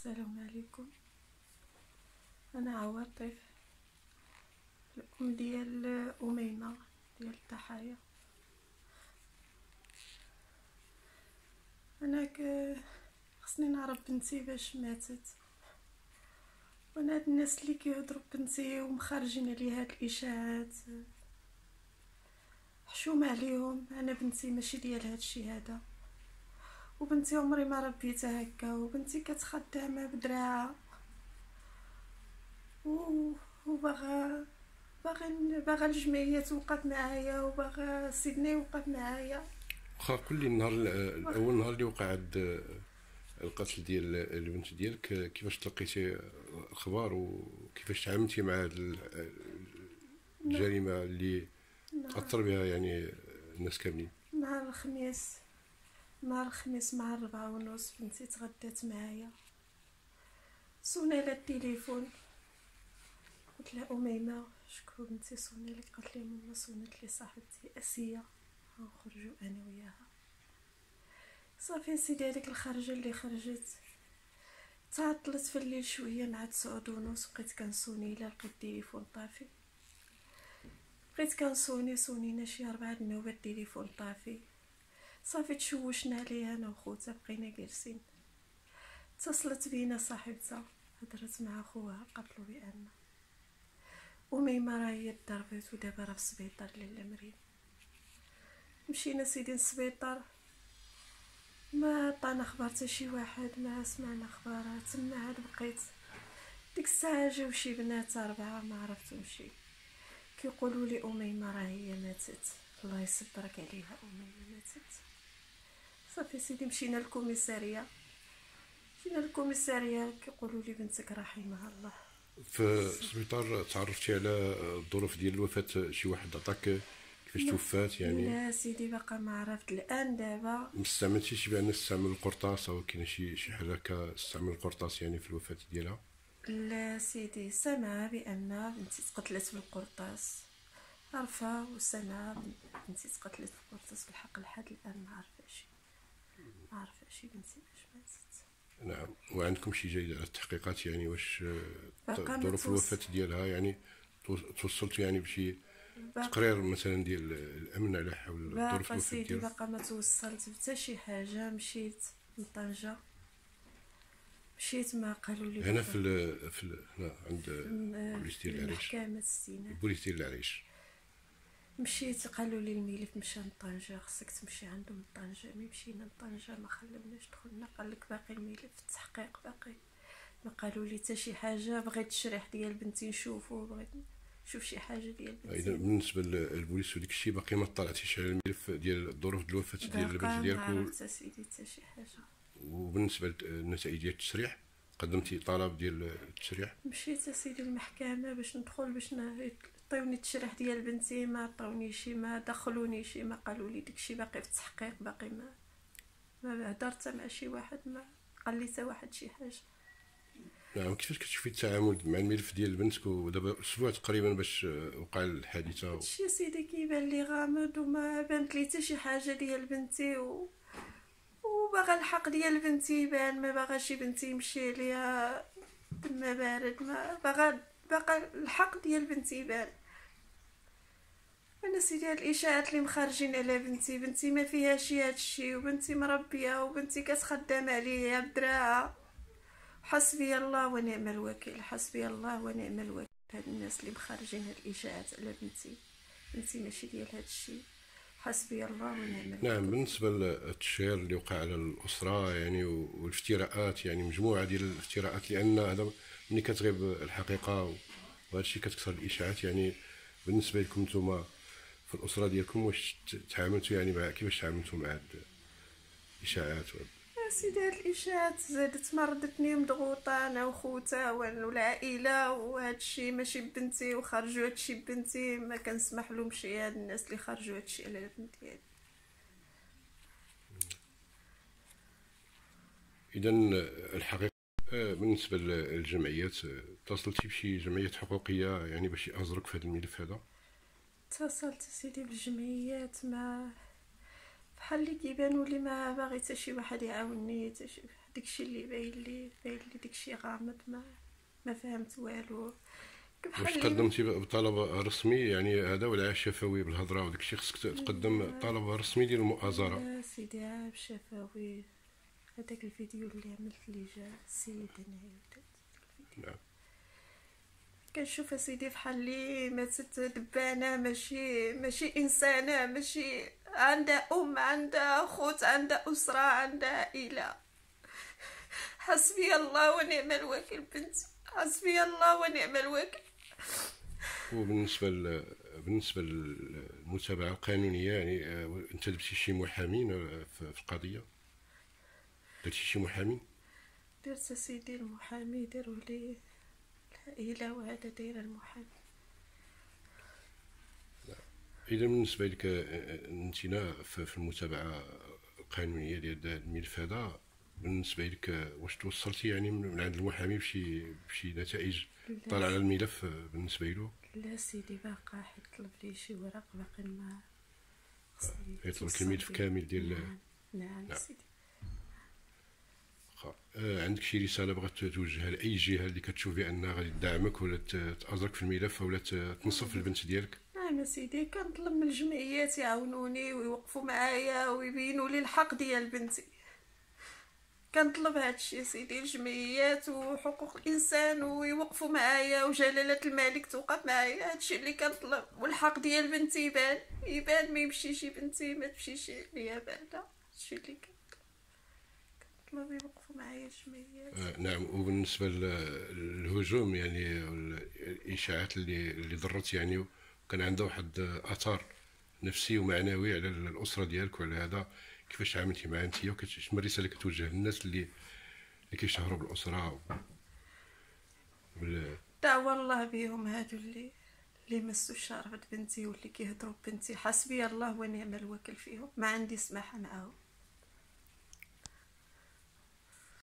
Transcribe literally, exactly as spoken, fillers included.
السلام عليكم. انا عواطف، الام ديال اميمه ديال الضحايا. انا ك خصني نعرف بنتي باش ماتت، وانا هاد الناس اللي كيهضروا بنتي ومخرجين عليها هاد الاشاعات حشومه عليهم. انا بنتي ماشي ديال هاد الشيء هذا، وبنتي عمري ما ربيتها هكا، وبنتي كتخدم بدراعه و وباغا باغا باغا الجمعيه توقف معايا، وباغا سيدني يوقف معايا. واخا قول لي النهار الاول، نهار اللي وقع هاد القتل ديال البنت ديالك، كيفاش تلقيتي الخبر وكيفاش تعاملتي مع هاد الجريمه اللي تاثر بها يعني الناس كاملين؟ نهار الخميس نهار الخميس مع الربعة ونص بنتي تغدات معايا، صوني على التليفون، قلت لها اميمه شكون بنتي؟ صوني لي، قالت لي ماما صونت لي صاحبتي اسيه، غنخرجوا انا وياها. صافي سيدي، هذيك الخرجه اللي خرجت تعطلت في الليل شويه مع تسعود ونص، بقيت كنصوني لا لقيت التليفون طافي، بقيت كنصوني صونينا شي اربعه النوبه التليفون طافي. صافي تشوشنا عليها انا وخوتها، بقينا جالسين. اتصلت بينا صاحبتها، هضرت مع خوها، قالتلو بان اميمه راهي ضربات ودابا راه في السبيطار لاله مريم. مشينا سيدي للسبيطار، ما عطانا اخبار حتى شي واحد، ما سمعنا اخبارات. تما عاد بقيت ديك الساعه جاو شي بنات اربعه ما عرفتهمشي، كيقولوا لي اميمه راه هي ماتت، الله يصبرك عليها، اميمه ماتت. صافي سيدي مشينا للكوميساريه مشينا للكوميساريه كيقولوا لي بنتك رحمها الله. في السبيطار تعرفتي على الظروف ديال الوفاه؟ شي واحد عطاك كيفاش توفات يعني؟ لا سيدي باقا ما عرفت الان. دابا ما استعملتي شي بان استعمل القرطاس او كاين شي شي حاجه كاستعمل القرطاس يعني في الوفاه ديالها؟ لا سيدي، سامعه بان بنتي تقتلت بالقرطاس، عارفه، وسامعه بنتي تقتلت بالقرطاس. بالحق لحد الان ما عارفاش ما عارفاش بنتي باش ماتت. نعم. وعندكم شي جيد على التحقيقات يعني؟ واش باقا ما ظروف توص الوفاه ديالها يعني توصلتوا يعني بشي باقا تقرير مثلا ديال الامن على حول ظروف باقا الوفاه سيدي ديالها؟ باقا ما توصلت حتى شي حاجه. مشيت لطنجه، مشيت ما قالوا لي هنا باقا في ال في ال هنا عند البوليس في ديال العريش، المحكمه السيناء. البوليس ديال العريش. مشيت قالوا لي الملف مشى لطنجه، خصك تمشي عندهم لطنجه. مي مشينا لطنجه ما خلوناش دخلنا، قال لك باقي الملف التحقيق باقي، ما قالوا لي حتى شي حاجه. بغيت التشريح ديال بنتي نشوفو، بغيت نشوف شي حاجه ديال اذا بنتي. بالنسبه للبوليس وديك الشيء باقي ما طلعتيش على الملف ديال ظروف الوفاه ديال البنت باقا ما ديالك؟ عرفت سيدي حتى شي حاجه. وبالنسبه للنتائج ديال التشريح قدمتي طلب ديال التشريح؟ مشيت سيدي المحكمه باش ندخل، باش عطيوني التشريح ديال بنتي، ما عطاونيش، ما دخلونيش، ما قالوا لي داكشي باقي في التحقيق، باقي ما ما هضرت مع شي واحد، ما قال لي حتى واحد شي حاجه. نعم. كيفاش كتشوفي التعامل مع الملف ديال بنتك ودابا اسبوع تقريبا باش وقع الحادثه؟ هادشي سيدي كيبان لي غامض، وما بانت لي حتى شي حاجه ديال بنتي، و وباغا الحق ديال بنتي يبان، ما باغاش بنتي يمشي ليها دم بارد، ما باغا باغا الحق ديال بنتي يبان. انا سيدي هاد الاشاعات اللي مخرجين على بنتي، بنتي ما فيها شي هادشي، وبنتي مربيه، وبنتي كتخدم عليا بدراعه. حسبي الله ونعم الوكيل، حسبي الله ونعم الوكيل. هاد الناس اللي مخرجين هاد الاشاعات على بنتي، بنتي ماشي ديال هاد الشيء. حسبي الله ونعم الوكيل. نعم. بالنسبه للتشهير اللي وقع على الاسره يعني والافتراءات، يعني مجموعه ديال الافتراءات، لان هذا ملي كتغيب الحقيقه وهذا الشيء كتكثر الاشاعات، يعني بالنسبه لكم نتوما في الاسره ديالكم واش تعاملتوا يعني مع كيفاش تعاملتوا مع هاد الاشاعات؟ سيدي هاد الاشاعات زادت مرضتني، مضغوطه انا وخوتها والعائله، وهاد الشيء ماشي بنتي، وخرجوا هاد الشيء بنتي، ما كنسمح لهمش هاد الناس اللي خرجوا هاد الشيء على البنت ديالي. اذا الحقيقه بالنسبه للجمعيات، اتصلتي بشي جمعيات حقوقيه يعني باش يأزرك في هذا الملف هذا؟ اتصلت سيدي بالجمعيات، ما بحال اللي كيبانوا لي ما باغي حتى شي واحد يعاونني، حتى شي داكشي اللي باين لي باين لي داكشي غامض، ما ما فهمت والو. واش تقدمتي بطلب رسمي يعني هذا ولا الشفوي بالهضره وداكشي؟ خصك تقدم طلب رسمي ديال المؤازره. لا سيدي عاب شفوي، هذاك الفيديو اللي عملت لي جا السيد هنايا. نعم. كنشوف اسيدي فحال اللي ماتت دبانه، ماشي ماشي انسانه، ماشي عندها ام، عندها خوت، عندها اسره، عندها عائله. حسبي الله ونعم الوكيل بنتي، حسبي الله ونعم الوكيل. وبالنسبه ل... بالنسبه للمتابعه القانونيه يعني انت درتي شي محامين في القضيه؟ درتي شي محامين؟ درت سيدي المحامي داروا لي العائله وهذا داير المحامي. اذا بالنسبه لك انتنا في المتابعه القانونيه ديال الملف هذا، بالنسبه لك واش توصلتي يعني من عند المحامي بشي بشي نتائج طالعه على الملف بالنسبه له؟ لا سيدي باقا حيطلب لي شي ورق باقي ما يطلب لك الملف كامل ديال. نعم نعم, نعم. سيدي. آه عندك شي رساله بغات توجهها لاي جهه اللي كتشوف بانها غادي تدعمك ولا تازرك في الملف ولا تنصف في البنت ديالك؟ نعم سيدي، كنطلب من الجمعيات يعاونوني ويوقفوا معايا ويبينوا لي الحق ديال بنتي. كنطلب هادشي سيدي، الجمعيات وحقوق الانسان ويوقفوا معايا وجلاله الملك توقف معايا، هادشي اللي كنطلب. والحق ديال بنتي يبان يبان، ما يمشيش بنتي ما تمشيش ليا بعدا، هادشي اللي كنطلب يوقفوا معايا الجمعيات. آه نعم. وبالنسبه للهجوم يعني الاشاعات اللي اللي ضرت يعني وكان عندها واحد اثر نفسي ومعنوي على الاسره ديالك وعلى هذا، كيفاش عاملتي معاه انت وشنو الرساله اللي كتوجه للناس اللي اللي كيشهروا بالاسره وبال دعوة الله بهم هادو اللي اللي مسوا شرف بنتي واللي كيهضروا بنتي؟ حسبي الله ونعم الوكيل فيهم، ما عندي سماحه معاهم.